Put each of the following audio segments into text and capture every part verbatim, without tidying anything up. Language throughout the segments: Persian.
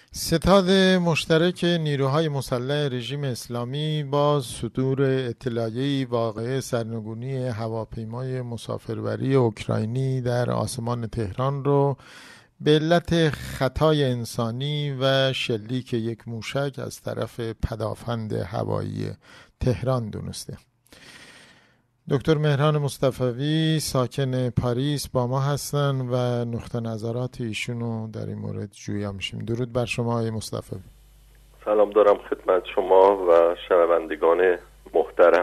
ستاد مشترک نیروهای مسلح رژیم اسلامی با صدور اطلاعیه‌ای واقعه سرنگونی هواپیمای مسافربری اوکراینی در آسمان تهران رو به علت خطای انسانی و شلیک یک موشک از طرف پدافند هوایی تهران دونسته. دکتر مهران مصطفوی ساکن پاریس با ما هستن و نقطه نظرات ایشونو در این مورد جویا میشیم. درود بر شما آقای مصطفوی. سلام دارم خدمت شما و شنوندگان محترم.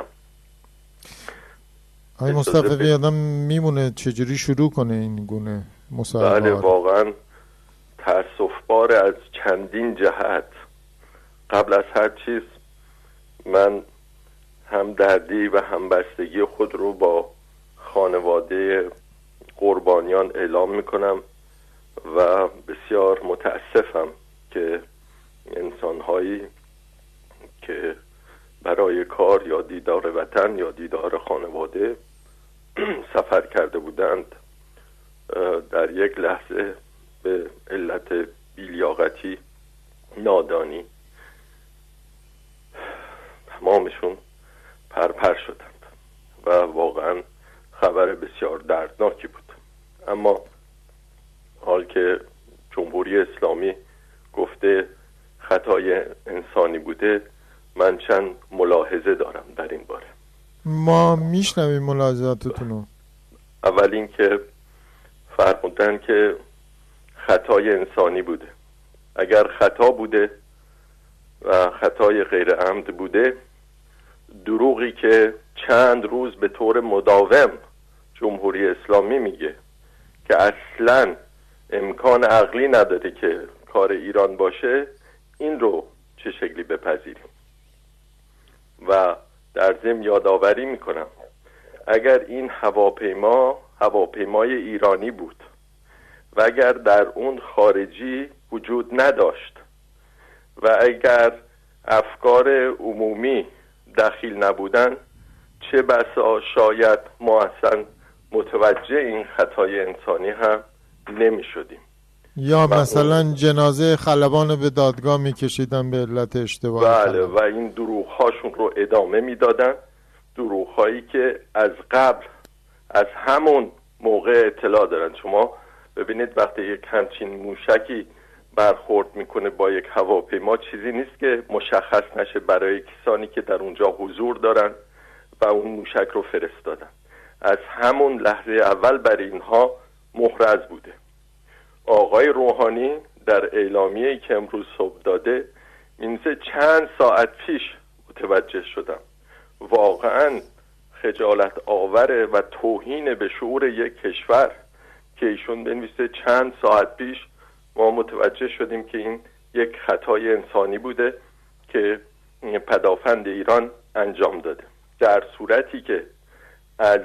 آقای مصطفوی آدم میمونه چجوری شروع کنه این گونه مصاحبه؟ بله واقعا تأسف‌بار از چندین جهت. قبل از هر چیز من هم دردی و هم بستگی خود رو با خانواده قربانیان اعلام میکنم و بسیار متاسفم که انسانهایی که برای کار یا دیدار وطن یا دیدار خانواده سفر کرده بودند در یک لحظه به علت بی‌لیاقتی، نادانی تمامشون پرپر شدند و واقعا خبر بسیار دردناکی بود. اما حال که جمهوری اسلامی گفته خطای انسانی بوده، من چند ملاحظه دارم در این باره. ما میشنویم ملاحظاتتون رو. اول این که فرمودن که خطای انسانی بوده. اگر خطا بوده و خطای غیر عمد بوده، دروغی که چند روز به طور مداوم جمهوری اسلامی میگه که اصلاً امکان عقلی نداره که کار ایران باشه، این رو چه شکلی بپذیریم. و در ضمن یادآوری میکنم اگر این هواپیما هواپیمای ایرانی بود و اگر در اون خارجی وجود نداشت و اگر افکار عمومی دخیل نبودن، چه بسا شاید ما اصلا متوجه این خطای انسانی هم نمی شدیم. یا مثلا جنازه خلبان به دادگاه می کشیدن به علت اشتباه. بله و این دروغ هاشون رو ادامه می دادن، دروغ هایی که از قبل از همون موقع اطلاع دارن. شما ببینید وقتی یک همچین موشکی برخورد میکنه با یک هواپیما، چیزی نیست که مشخص نشه برای کسانی که در اونجا حضور دارن و اون موشک رو فرستادن. از همون لحظه اول برای اینها محرز بوده. آقای روحانی در اعلامیه‌ای که امروز صبح داده، این چند ساعت پیش متوجه شدم. واقعا خجالت آوره و توهین به شعور یک کشور که ایشون بنویسه چند ساعت پیش ما متوجه شدیم که این یک خطای انسانی بوده که پدافند ایران انجام داده، در صورتی که از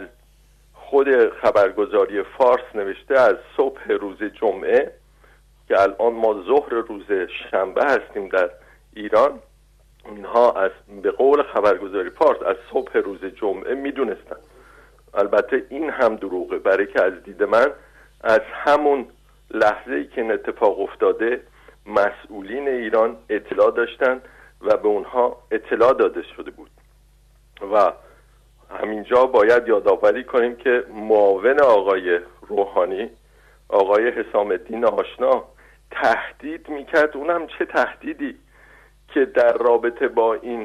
خود خبرگزاری فارس نوشته از صبح روز جمعه که الان ما ظهر روز شنبه هستیم در ایران، اینها از به قول خبرگزاری فارس از صبح روز جمعه میدونستن. البته این هم دروغه، برای که از دید من از همون لحظه‌ای که این اتفاق افتاده مسئولین ایران اطلاع داشتن و به اونها اطلاع داده شده بود. و همینجا باید یادآوری کنیم که معاون آقای روحانی، آقای حسام الدین آشنا، تهدید میکرد. اونم چه تهدیدی که در رابطه با این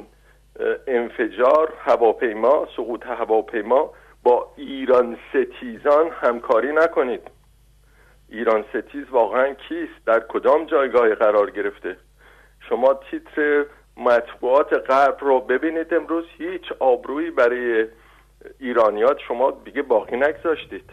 انفجار هواپیما، سقوط هواپیما، با ایران ستیزان همکاری نکنید. ایران ستیز واقعا کیست؟ در کدام جایگاه قرار گرفته؟ شما تیتر مطبوعات غرب رو ببینید امروز، هیچ آبرویی برای ایرانیات شما دیگه باقی نگذاشتید.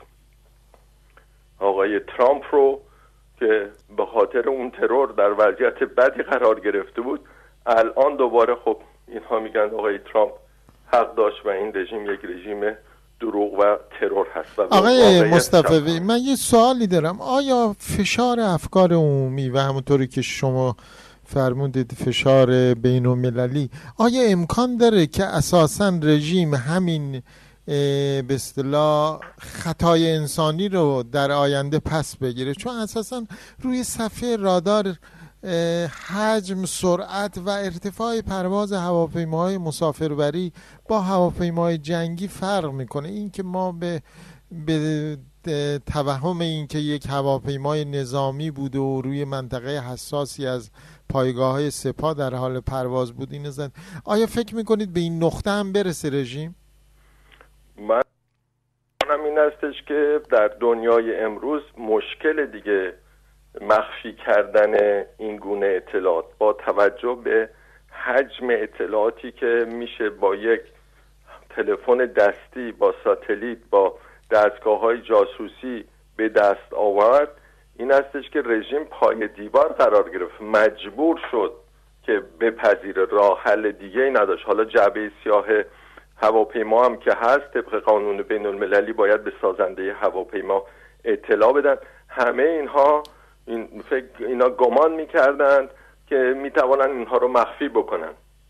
آقای ترامپ رو که به خاطر اون ترور در وضعیت بدی قرار گرفته بود، الان دوباره خب اینها میگن آقای ترامپ حق داشت و این رژیم یک رژیم دروغ و ترور هست. و آقای مصطفوی من یه سوالی دارم، آیا فشار افکار عمومی و همونطوری که شما فرمودید فشار بین المللی، آیا امکان داره که اساساً رژیم همین به اصطلاح خطای انسانی رو در آینده پس بگیره؟ چون اساساً روی صفحه رادار حجم، سرعت و ارتفاع پرواز هواپیماهای مسافربری با هواپیماهای جنگی فرق میکنه. این که ما به به توهم این که یک هواپیمای نظامی بود و روی منطقه حساسی از پایگاه‌های سپاه در حال پرواز بود این زن. آیا فکر میکنید به این نقطه هم برسه رژیم؟ من این استش که در دنیای امروز مشکل دیگه مخفی کردن این گونه اطلاعات با توجه به حجم اطلاعاتی که میشه با یک تلفن دستی، با ساتلیت، با دستگاه‌های جاسوسی به دست آورد، این استش که رژیم پای دیوار قرار گرفت، مجبور شد که بپذیره، راه حل دیگه ای نداشت. حالا جعبه سیاه هواپیما هم که هست، طبق قانون بین المللی باید به سازنده هواپیما اطلاع بدن. همه اینها این فکر اینا گمان میکردند که میتوانند اینها رو مخفی بکنن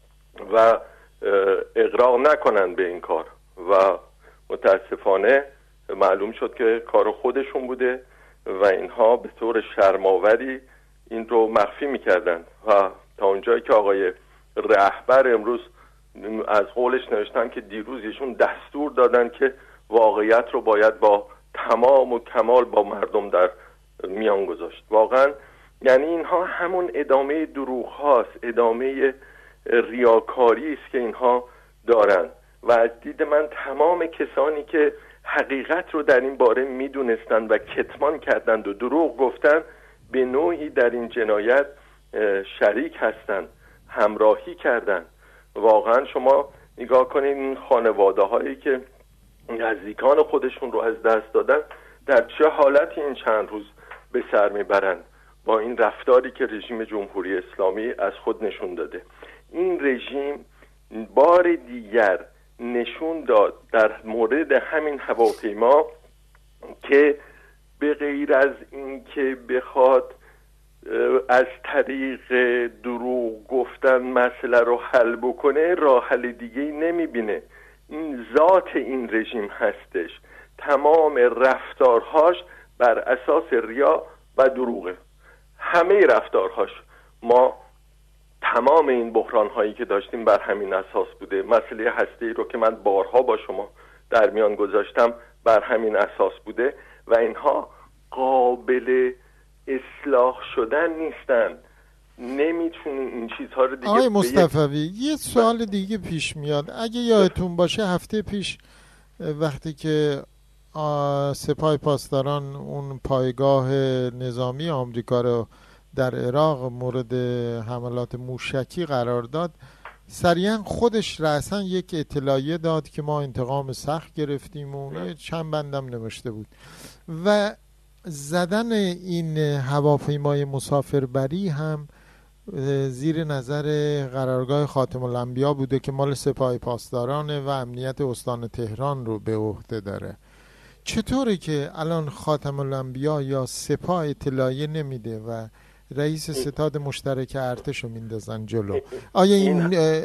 و اغراق نکنن به این کار و متاسفانه معلوم شد که کار خودشون بوده و اینها به طور شرم‌آوری این رو مخفی میکردن و تا اونجایی که آقای رهبر امروز از قولش نوشتن که دیروز ایشون دستور دادن که واقعیت رو باید با تمام و کمال با مردم در میان گذاشت. واقعا یعنی اینها همون ادامه دروغ هاست، ادامه ریاکاری است که اینها دارن و از دید من تمام کسانی که حقیقت رو در این باره میدونستند و کتمان کردند و دروغ گفتند به نوعی در این جنایت شریک هستند، همراهی کردند. واقعا شما نگاه کنید این خانواده هایی که نزدیکان خودشون رو از دست دادن در چه حالتی این چند روز به سر میبرند با این رفتاری که رژیم جمهوری اسلامی از خود نشون داده. این رژیم بار دیگر نشون داد در مورد همین هواپیما که به غیر از این که بخواد از طریق دروغ گفتن مسئله رو حل بکنه، راه حل دیگه نمیبینه. این ذات این رژیم هستش، تمام رفتارهاش بر اساس ریا و دروغه، همه رفتارهاش. ما تمام این بحران هایی که داشتیم بر همین اساس بوده. مسئله هسته‌ای رو که من بارها با شما در میان گذاشتم بر همین اساس بوده و اینها قابل اصلاح شدن نیستن. نمیتونین این چیزها رو دیگه. آقای مصطفوی یه سوال دیگه پیش میاد. اگه یادتون باشه هفته پیش وقتی که سپاه پاسداران اون پایگاه نظامی آمریکا رو در عراق مورد حملات موشکی قرار داد، سریعا خودش رأساً یک اطلاعیه داد که ما انتقام سخت گرفتیم و چند بندم نوشته بود و زدن این هواپیمای مسافربری هم زیر نظر قرارگاه خاتم الانبیا بوده که مال سپاه پاسدارانه و امنیت استان تهران رو به عهده داره. چطوره که الان خاتم الانبیا یا سپاه اطلاعیه نمیده و رئیس ستاد مشترک ارتش رو میندازن جلو؟ آیا این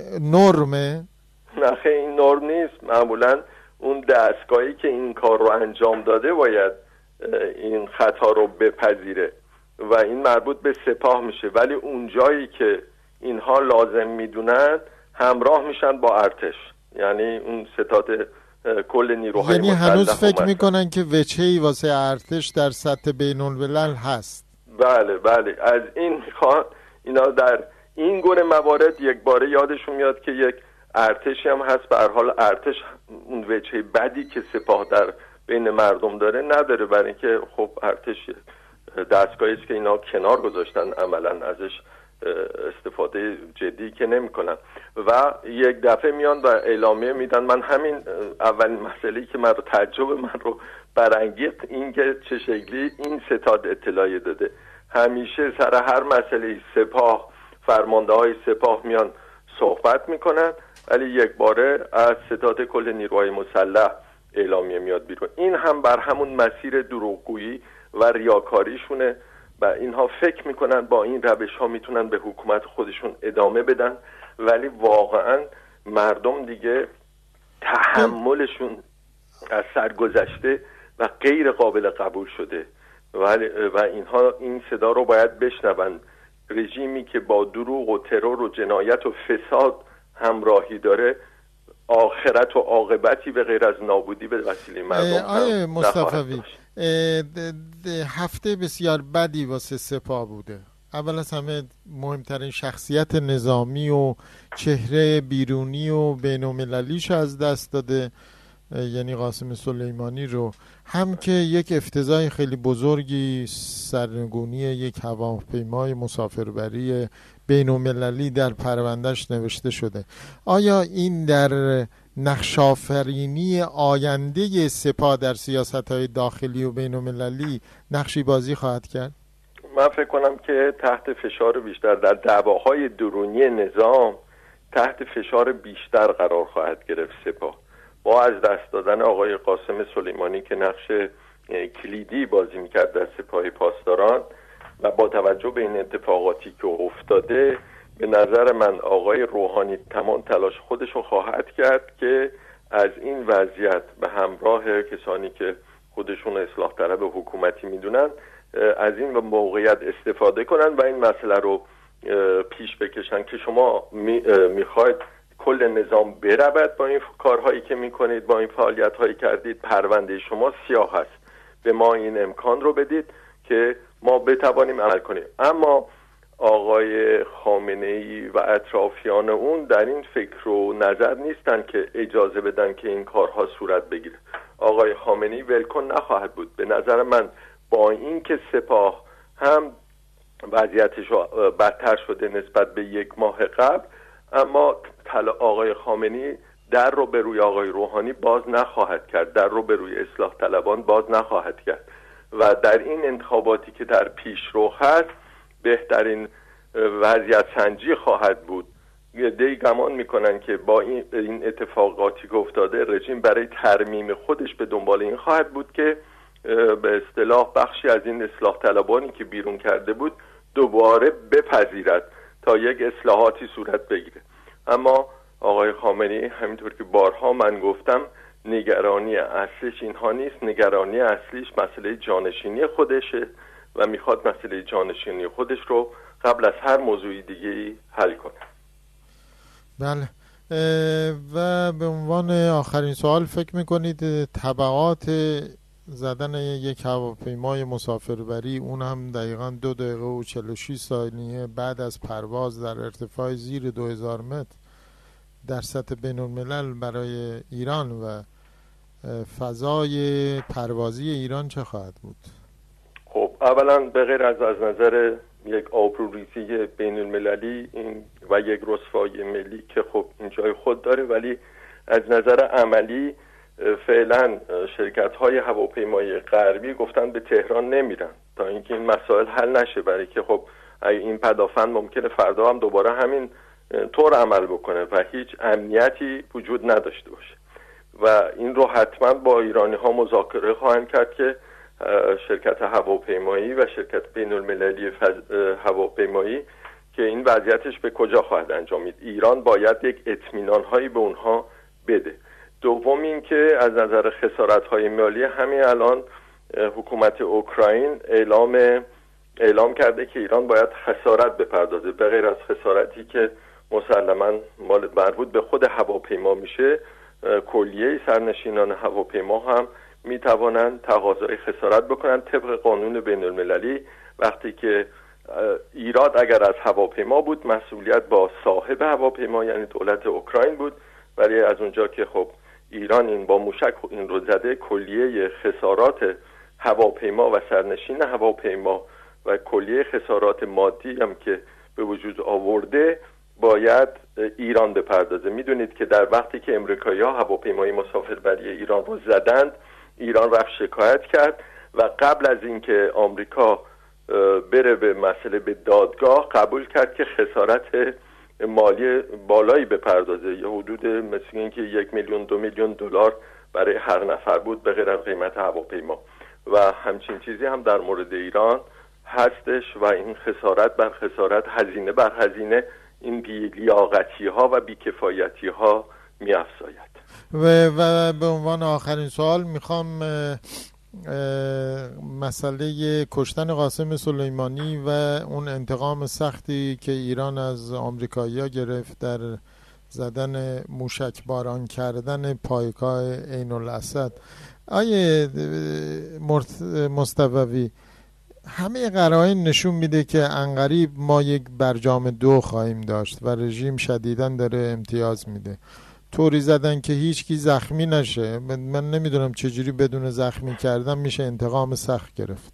نرمه؟ نه خیلی این نرم نیست. معمولا اون دستگاهی که این کار رو انجام داده باید این خطا رو بپذیره و این مربوط به سپاه میشه، ولی اون جایی که اینها لازم میدونن همراه میشن با ارتش، یعنی اون ستاد کل نیروهای یعنی هنوز فکر میکنن که وجهی واسه ارتش در سطح بین الملل هست. بله بله، از این میخوان اینا در این گونه موارد یک باره یادشون میاد که یک ارتشی هم هست. به هر حال ارتش اون وجه بدی که سپاه در بین مردم داره نداره، برای اینکه خب ارتش دستگاهی است که اینا کنار گذاشتن، عملا ازش استفاده جدی که نمی‌کنن و یک دفعه میان و اعلامیه میدن. من همین اولین مسئله‌ای که من رو تعجب من رو برانگیخت این که چه شکلی این ستاد اطلاعیه داده. همیشه سر هر مسئله سپاه، فرمانده‌های سپاه میان صحبت میکنن، ولی یک باره از ستاد کل نیروهای مسلح اعلامیه میاد بیرون. این هم بر همون مسیر دروغگویی و ریاکاریشونه و اینها فکر میکنن با این روش ها میتونن به حکومت خودشون ادامه بدن، ولی واقعا مردم دیگه تحملشون از سر گذشته و غیر قابل قبول شده و, و اینها این صدا رو باید بشنون. رژیمی که با دروغ و ترور و جنایت و فساد همراهی داره آخرت و عاقبتی به غیر از نابودی به وسیله مردم آیه مصطفی هفته بسیار بدی واسه سپاه بوده. اول از همه مهمترین شخصیت نظامی و چهره بیرونی و بین‌المللیش از دست داده، یعنی قاسم سلیمانی رو، هم که یک افتضاح خیلی بزرگی سرنگونی یک هواپیمای مسافربری بین‌المللی در پروندهش نوشته شده. آیا این در نقش‌آفرینی آینده سپاه در سیاست‌های داخلی و بین‌المللی نقشی بازی خواهد کرد؟ من فکر کنم که تحت فشار بیشتر در دعواهای درونی نظام تحت فشار بیشتر قرار خواهد گرفت سپاه. با از دست دادن آقای قاسم سلیمانی که نقش کلیدی بازی میکرد در سپاه پاسداران و با توجه به این اتفاقاتی که افتاده، به نظر من آقای روحانی تمام تلاش خودش رو خواهد کرد که از این وضعیت به همراه کسانی که خودشون اصلاح طلب حکومتی میدونن از این موقعیت استفاده کنن و این مسئله رو پیش بکشن که شما میخواید کل نظام برود با این کارهایی که میکنید، با این فعالیت‌هایی کردید، پرونده شما سیاه هست، به ما این امکان رو بدید که ما بتوانیم عمل کنیم. اما آقای خامنه‌ای و اطرافیان اون در این فکر و نظر نیستن که اجازه بدن که این کارها صورت بگیره. آقای خامنه‌ای ولکن نخواهد بود. به نظر من با این که سپاه هم وضعیتش بدتر شده نسبت به یک ماه قبل، اما آقای خامنه‌ای در رو به روی آقای روحانی باز نخواهد کرد، در رو به روی اصلاح طلبان باز نخواهد کرد و در این انتخاباتی که در پیش رو هست بهترین وضعیت سنجی خواهد بود. دی گمان میکنن که با این, این اتفاقاتی که افتاده رژیم برای ترمیم خودش به دنبال این خواهد بود که به اصطلاح بخشی از این اصلاح طلبانی که بیرون کرده بود دوباره بپذیرد تا یک اصلاحاتی صورت بگیره. اما آقای خامنه‌ای همینطور که بارها من گفتم نگرانی اصلیش اینها نیست، نگرانی اصلیش مسئله جانشینی خودشه و میخواد مسئله جانشینی خودش رو قبل از هر موضوع دیگه‌ای حل کنه. بله. و به عنوان آخرین سوال فکر میکنید تبعات زدن یک هواپیمای مسافربری، اون هم دقیقاً دو دقیقه و چهل و شش ثانیه بعد از پرواز در ارتفاع زیر دو هزار متر در سطح بین الملل برای ایران و فضای پروازی ایران چه خواهد بود؟ خب اولا به غیر از از نظر یک آبروریزی بین المللی این و یک رسوایی ملی که خب این جای خود داره، ولی از نظر عملی فعلا شرکت های هواپیمای غربی گفتن به تهران نمیرن تا اینکه این مسائل حل نشه، برای که خب این پدافند ممکنه فردا هم دوباره همین طور عمل بکنه و هیچ امنیتی وجود نداشته باشه و این رو حتما با ایرانی ها مذاکره خواهند کرد که شرکت هواپیمایی و شرکت بین المللی هواپیمایی که این وضعیتش به کجا خواهد انجامید. ایران باید یک اطمینان هایی به اونها بده. دوم این که از نظر خسارت های مالی همین الان حکومت اوکراین اعلام اعلام کرده که ایران باید خسارت بپردازه، به غیر از خسارتی که مسلماً مربوط به خود هواپیما میشه، کلیه سرنشینان هواپیما هم میتوانند تقاضای خسارت بکنن طبق قانون بین المللی. وقتی که ایراد اگر از هواپیما بود مسئولیت با صاحب هواپیما یعنی دولت اوکراین بود، ولی از اونجا که خب ایران این با موشک این رو زده، کلیه خسارات هواپیما و سرنشین هواپیما و کلیه خسارات مادی هم که به وجود آورده باید ایران بپردازه. میدونید که در وقتی که امریکایی‌ها هواپیمای مسافربری ایران رو زدند، ایران رفت شکایت کرد و قبل از اینکه آمریکا بره به مسئله به دادگاه قبول کرد که خسارت مالی بالایی بپردازه، یا حدود مثل اینکه یک میلیون دو میلیون دلار برای هر نفر بود به غیر از قیمت هواپیما و همچین چیزی هم در مورد ایران هستش و این خسارت بر خسارت، هزینه بر هزینه، این بی‌لیاقتی ها و بی‌کفایتی ها می‌افزاید. و, و به عنوان آخرین سوال میخوام مسئله کشتن قاسم سلیمانی و اون انتقام سختی که ایران از آمریکایی‌ها گرفت در زدن موشک باران کردن پایگاه عین الاسد، آیه مصطفی همه قرائن نشون میده که عنقریب ما یک برجام دو خواهیم داشت و رژیم شدیداً داره امتیاز میده. طوری زدن که هیچ کی زخمی نشه. من نمیدونم چجوری بدون زخمی کردن میشه انتقام سخت گرفت.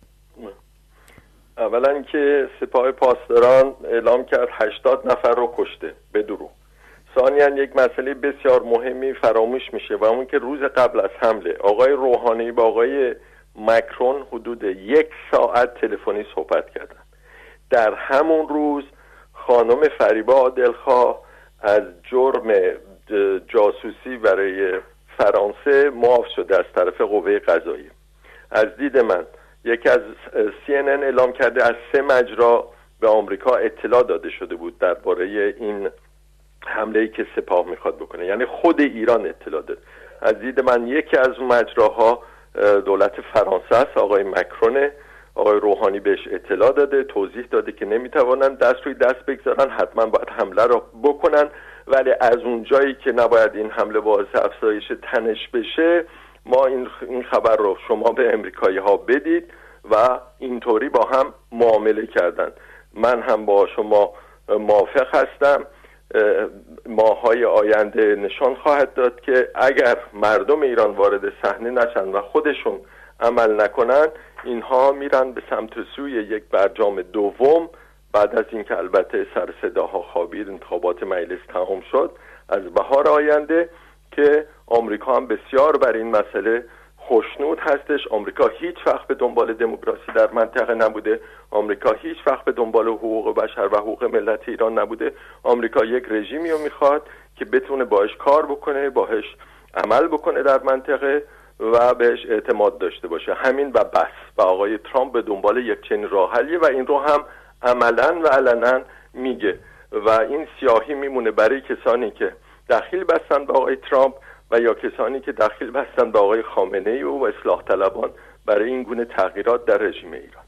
اولا که سپاه پاسداران اعلام کرد هشتاد نفر رو کشته به دروغ. ثانیاً یک مسئله بسیار مهمی فراموش میشه و اون که روز قبل از حمله آقای روحانی با آقای مکرون حدود یک ساعت تلفنی صحبت کردن. در همون روز خانم فریبا عادلخواه از جرم جاسوسی برای فرانسه معاف شده از طرف قوه قضاییه. از دید من یکی از سی ان ان اعلام کرده از سه مجرا به آمریکا اطلاع داده شده بود درباره این حمله‌ای که سپاه میخواد بکنه، یعنی خود ایران اطلاع داد. از دید من یکی از اون مجراها دولت فرانسه است، آقای مکرون. آقای روحانی بهش اطلاع داده، توضیح داده که نمیتوانند دست روی دست بگذارن، حتما باید حمله رو بکنن، ولی از اون جایی که نباید این حمله باعث افزایش تنش بشه ما این این خبر رو شما به امریکایی ها بدید و اینطوری با هم معامله کردن. من هم با شما موافق هستم. ماهای آینده نشان خواهد داد که اگر مردم ایران وارد صحنه نشن و خودشون عمل نکنن، اینها میرن به سمت سوی یک برجام دوم بعد از اینکه البته سر صداها خوابید، انتخابات مجلس تمام شد از بهار آینده، که آمریکا هم بسیار بر این مسئله خوشنود هستش. آمریکا هیچ وقت به دنبال دموکراسی در منطقه نبوده. آمریکا هیچ وقت به دنبال حقوق بشر و حقوق ملت ایران نبوده. آمریکا یک رژیمی رو میخواد که بتونه باهاش کار بکنه، باهاش عمل بکنه در منطقه و بهش اعتماد داشته باشه. همین و بس. و آقای ترامپ به دنبال یک چنین راه حلیه و این رو هم عملاً و علناً میگه و این سیاهی میمونه برای کسانی که دخیل بستن به آقای ترامپ و یا کسانی که دخیل بستن به آقای خامنه‌ای و اصلاح طلبان برای این گونه تغییرات در رژیم ایران.